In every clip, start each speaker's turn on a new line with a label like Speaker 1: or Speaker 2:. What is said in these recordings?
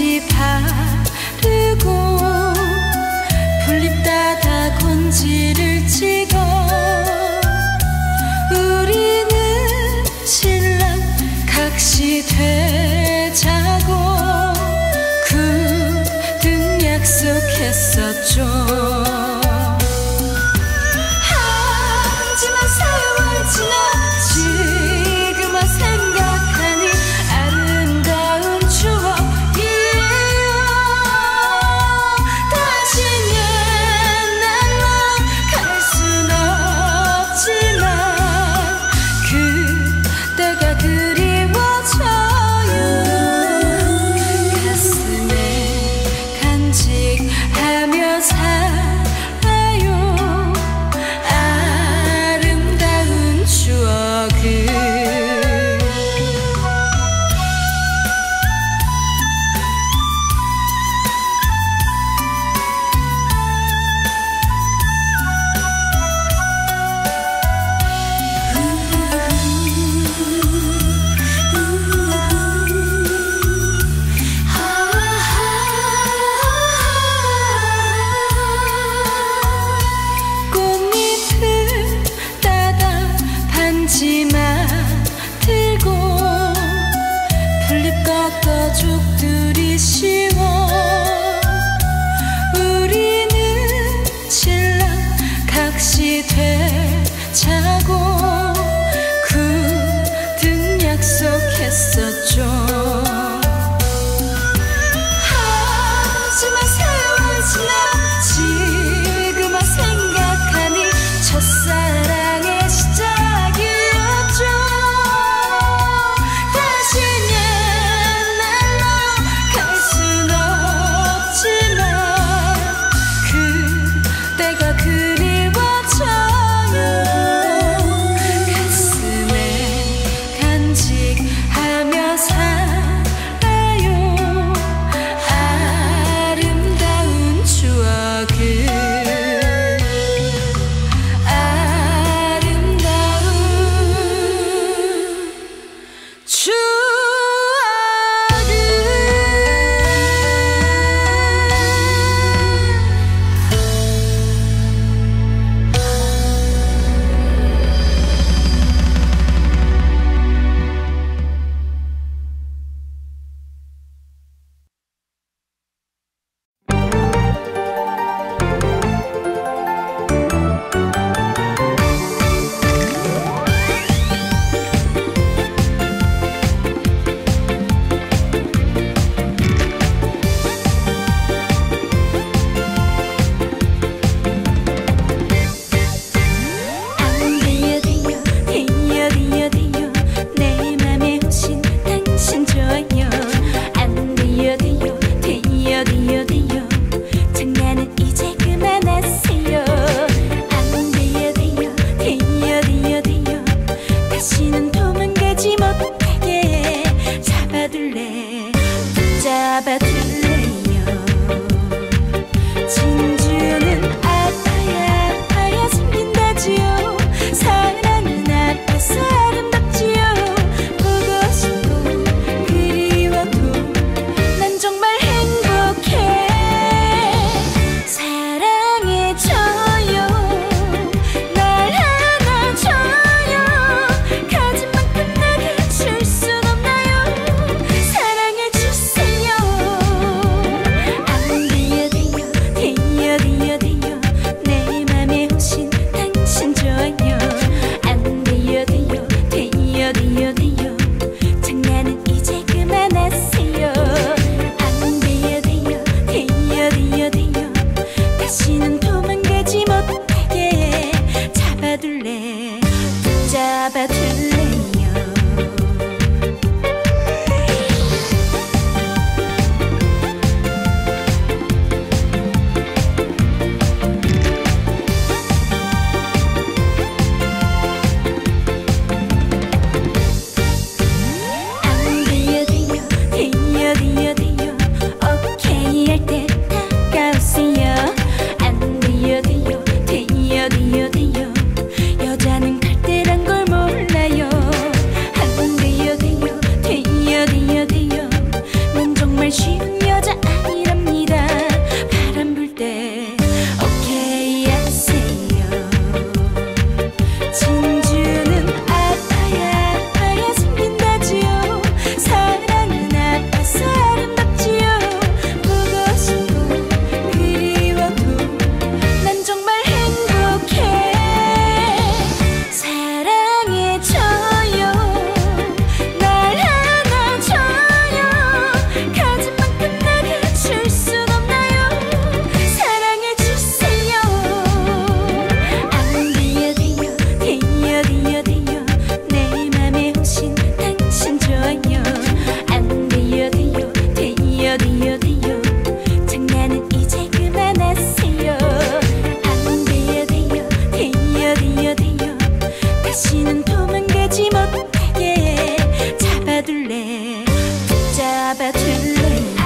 Speaker 1: 반지 바르고 풀잎 따다 곤지를 찍어 우리는 신랑 각시 되자고 굳은 약속했었죠. 하지만 세월 지나 지금은 생각하니 아름다운 추억이에요. 다시 옛날로 갈 순 없지만 그때가 그리워져요. 가슴에 간직하며 살아요. 아름다운 추억을. 꽃잎을 따다 반지만 들고 풀잎 꺾어 죽들이 씌워 우리는 신랑 각시 되자고 굳은 약속했었죠. 하지만 세월 지나 지금은 생각하니 첫사랑의 시작이었죠. 다시 옛날로 갈 순 없지만 그때가 그리워져요. 가슴에 간직하며 살아요. 아름다운 추억을. 아름다운 추억을. 안 돼요 돼요 돼요 돼요 돼요 내 맘에 오신 당신 좋아요. 안 돼요 돼요 돼요 돼요 돼요 장난은 이제 그만하세요. 안 돼요 돼요 돼요 돼요 돼요 다시는 도망가지 못하게 잡아둘래 붙잡아둘래요. 진주는 아파야 아파야 생긴다지요. 사랑은 아파서 아름답지요. 보고 싶고 그리워도 난 정말 행복해. 사랑해줘요. 날 안아줘요. 가진 만큼 나게 줄 순 없나요. 사랑해주세요. 잡아줄래요.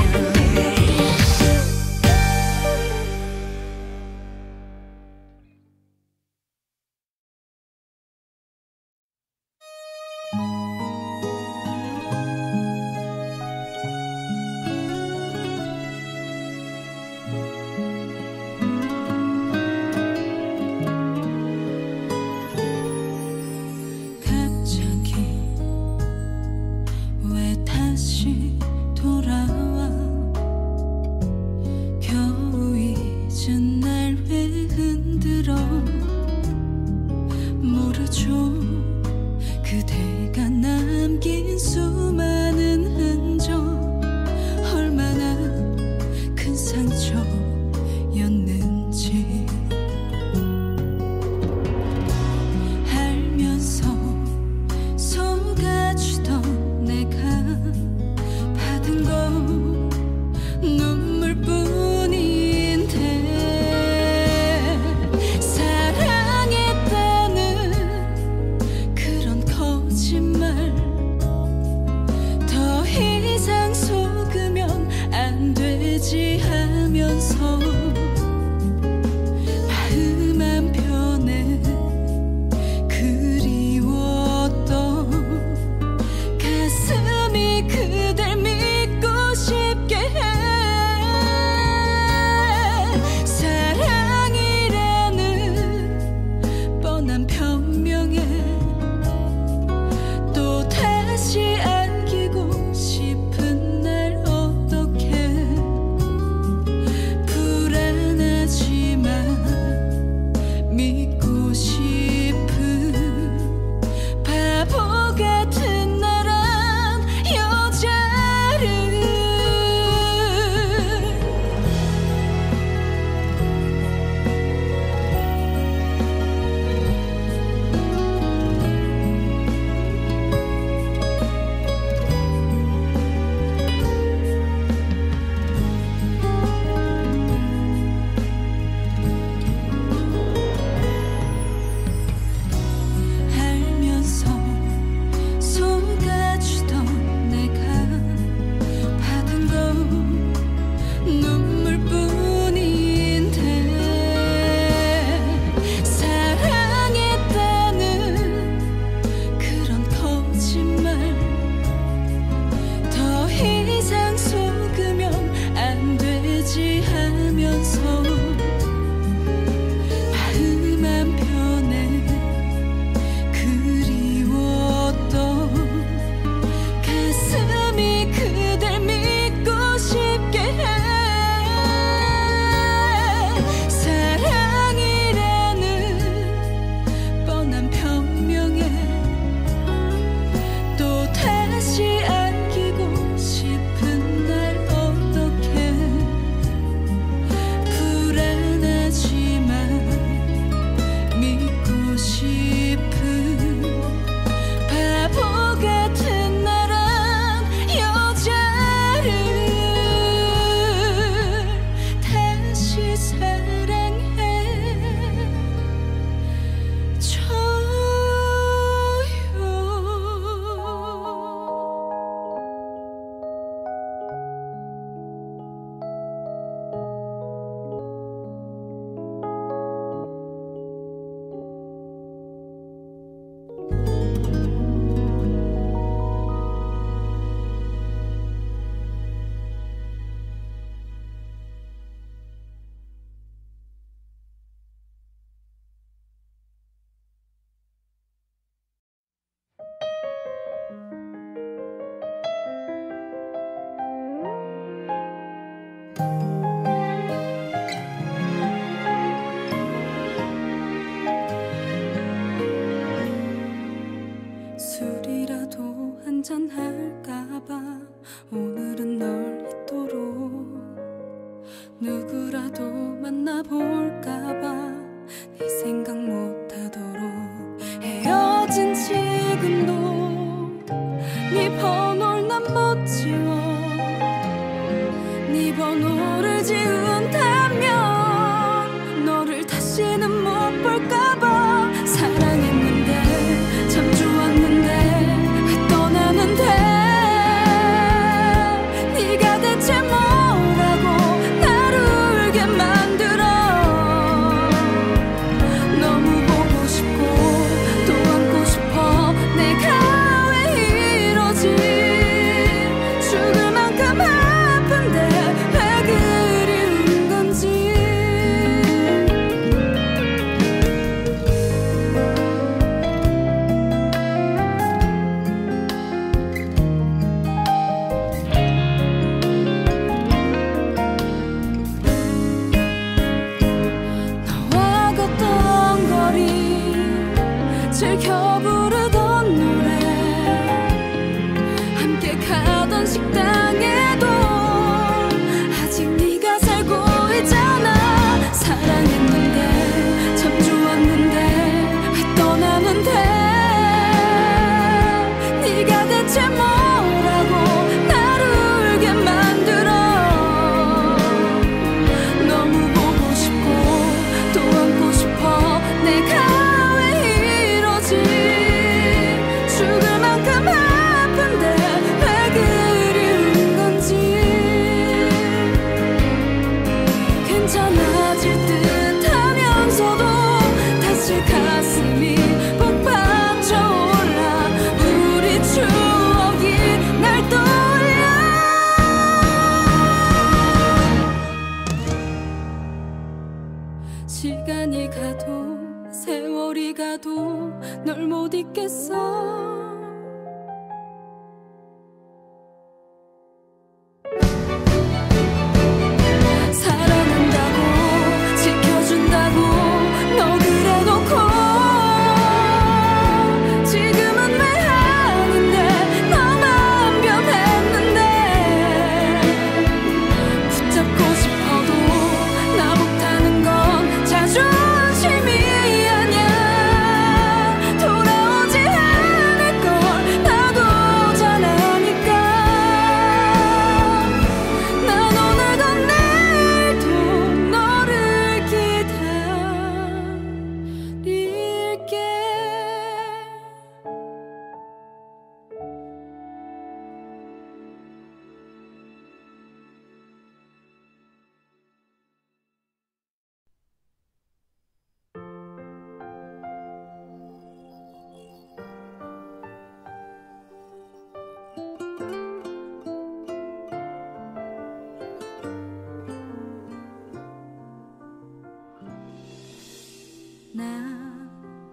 Speaker 2: 한잔할까봐 오늘은 널 잊도록 누구라도 만나볼까봐 네 생각 못하도록 헤어진 지금도 네 번호를 난 못 지워 네 번호를 지운다면 너를 다시는 못 볼까봐 사랑했는데 참 좋았는데 떠나는데 있겠어. 사랑한다고 지켜준다고 너 그래놓고 지금은 왜 아닌데 너만 변했는데 붙잡고 싶어도 나 못하는 건 자존심이 아냐. 돌아오지 않을 걸 나도 잘 아니까 난 오늘도 내일도 너를 기다릴게. 나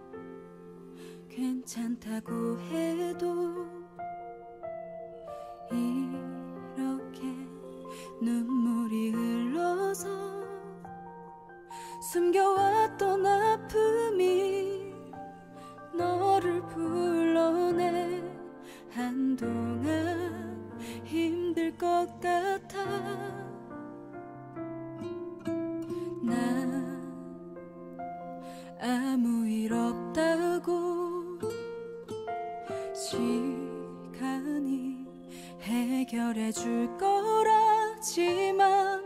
Speaker 2: 괜찮다고 해도 이렇게 눈물이 흘러서 숨겨왔던 아픔이 너를 불러내. 한동안 힘들 것 같아. 난 아무 일 없다고 시간이 해결해 줄 거라지만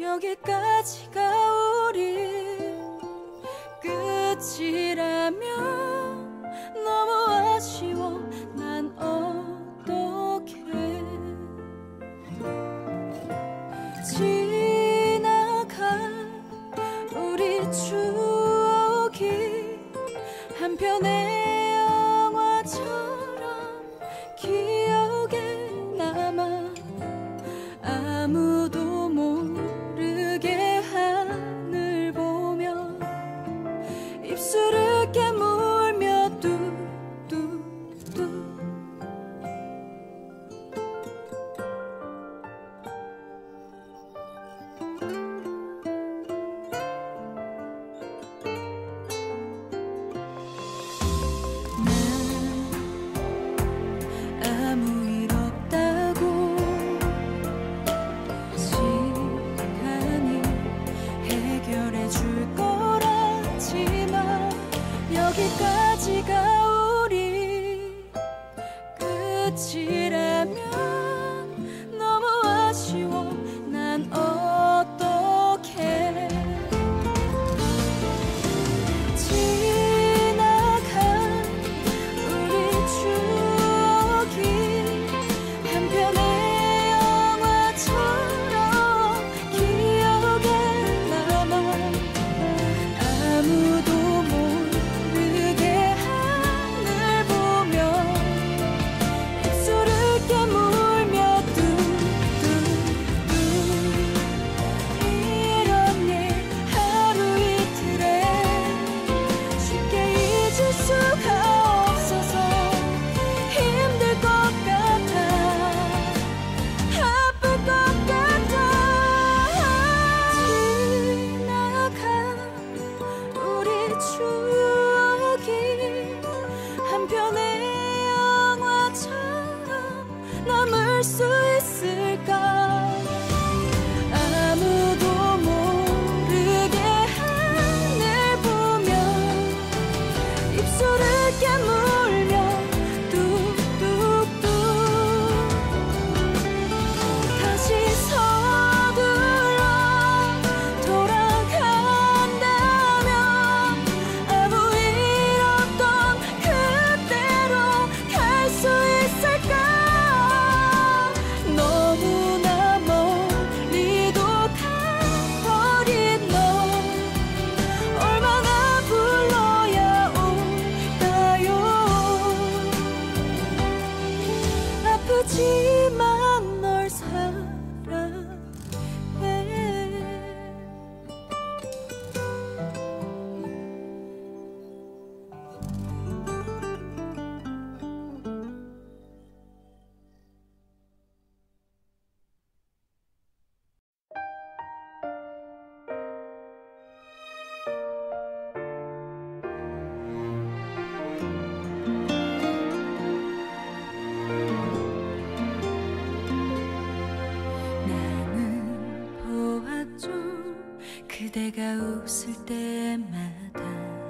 Speaker 2: 여기까지가 우리 끝이라면 너무 아쉬워. 난 어떡해. 지나간 우리 추억이 한편의 영화처럼 기억에 남아. 아무도 모르게 하늘 보며 입술을 깨물며 뚜뚜뚜
Speaker 1: 그대가 웃을 때마다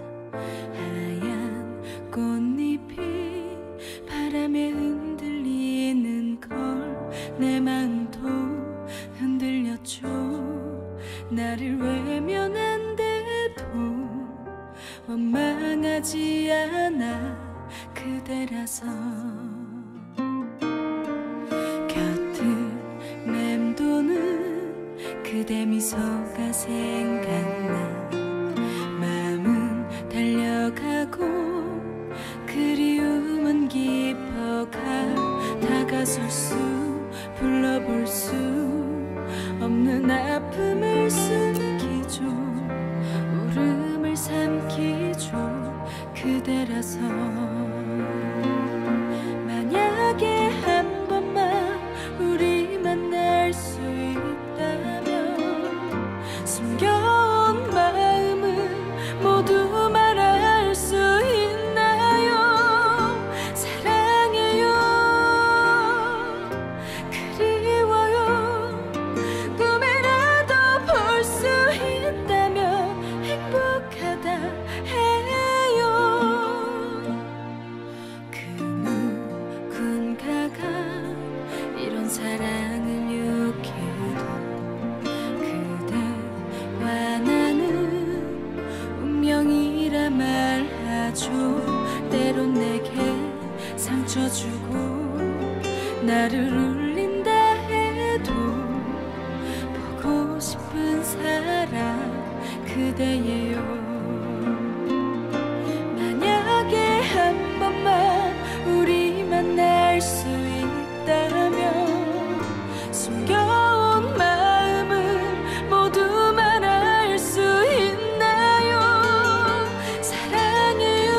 Speaker 1: 하얀 꽃잎이 바람에 흔들리는 걸 내 마음도 흔들렸죠. 나를 외면한데도 원망하지 않아 그대라서. 곁을 맴도는 그대 미소가 생각나. 마음은 달려가고 그리움은 깊어가. 다가설 수 불러볼 수 없는 아픔을 숨기죠. 울음을 삼키죠. 그대라서. 만약에 한 번만 우리 만날 수 있다면 숨겨온 마음은 모두 말할 수 있나요? 사랑해요, 그리워요. 꿈이라도 볼 수 있다면 행복하다 해요. 그 누군가가 이런 사랑을 욕해도 그대와 나는 운명이라 말하죠. 때론 내게 상처 주고 나를 울린다 해도 보고 싶은 사람 그대예요. 만약에 한 번만 우리 만날 수 있다면 숨겨온 마음은 모두 말할 수 있나요? 사랑해요,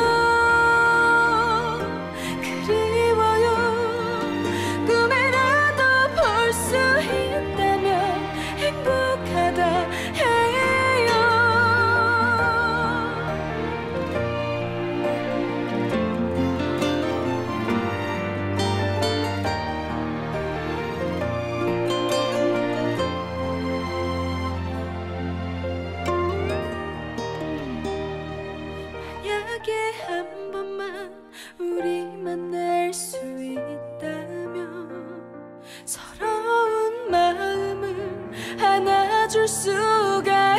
Speaker 1: 그리워요. 꿈이라도 볼 수 있다면 행복하다 해요. 만약에 한 번만 우리 만날 수 있다면 서러운 마음을 안아줄 수가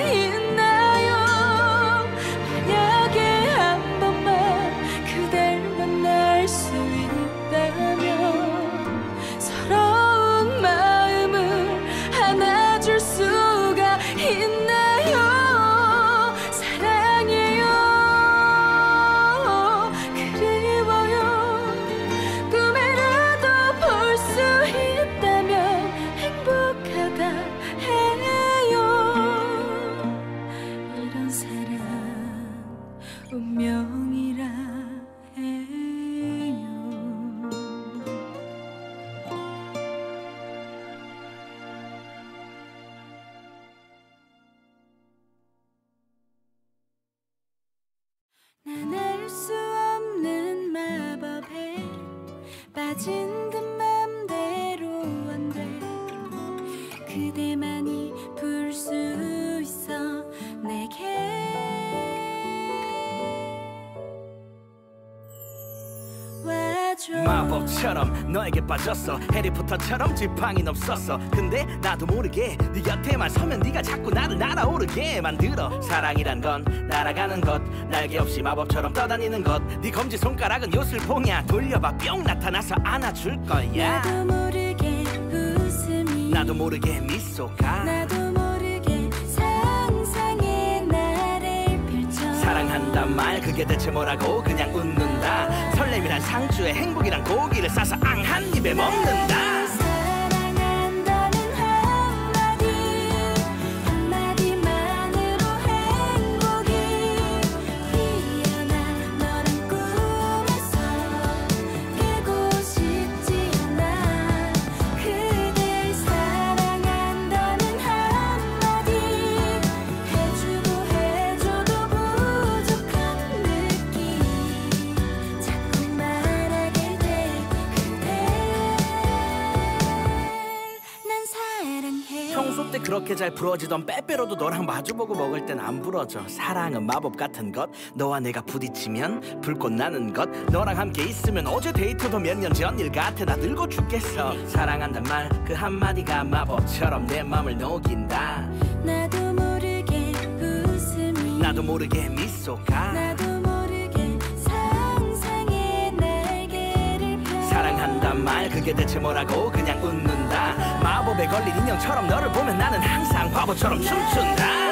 Speaker 1: 있나요? 만약에 한 번만 그댈 만날 수 있다면 서러운 마음을 안아줄 수가 있나요? 사랑해요, 그리워요. 꿈이라도 볼 수 있다면 행복하다 해요. 이런 사랑 운명이라 해요. 난 알 수 없는 마법에 빠진 듯 맘대로 안 돼. 그대만이 부를 수 있어 내게. 와줘.
Speaker 3: 마법처럼 너에게 빠졌어. 해리포터처럼 지팡이는 없었어. 근데 나도 모르게 네 곁에만 서면 네가 자꾸 나를 날아오르게 만들어. 사랑이란 건 날아가는 것, 날개 없이 마법처럼 떠다니는 것. 네 검지손가락은 요술봉이야. 돌려봐 뿅 나타나서 안아줄 거야.
Speaker 1: 나도 모르게 웃음이,
Speaker 3: 나도 모르게 미소가,
Speaker 1: 나도 모르게 상상의 나를 펼쳐.
Speaker 3: 사랑한단 말 그게 대체 뭐라고. 그냥 웃는다. 설렘이란 상추에 행복이란 고기를 싸서 앙 한 입에 먹는다.
Speaker 1: 사랑한다는 한마디 한마디만으로 행복이 피어나. 너란 꿈에서 깨고 싶지 않아. 그댈 사랑한다는 한마디 해주고 해줘도 부족한 느낌 자꾸 말하게 돼. 그대
Speaker 2: 사랑해.
Speaker 3: 평소 때 그렇게 잘 부러지던 빼빼로도 너랑 마주보고 먹을 땐 안 부러져. 사랑은 마법 같은 것. 너와 내가 부딪히면 불꽃 나는 것. 너랑 함께 있으면 어제 데이트도 몇 년 전 일 같아. 나 늙어 죽겠어. 사랑한단 말 그 한마디가 마법처럼 내 맘을 녹인다.
Speaker 2: 나도 모르게 웃음이
Speaker 3: 나도 모르게 미소가
Speaker 2: 나도 모르게 상상의 날개를 펴.
Speaker 3: 사랑한단 말 그게 대체 뭐라고 그냥 웃는다. 마법에 걸린 인형처럼 너를 보면 나는 항상 바보처럼 춤춘다.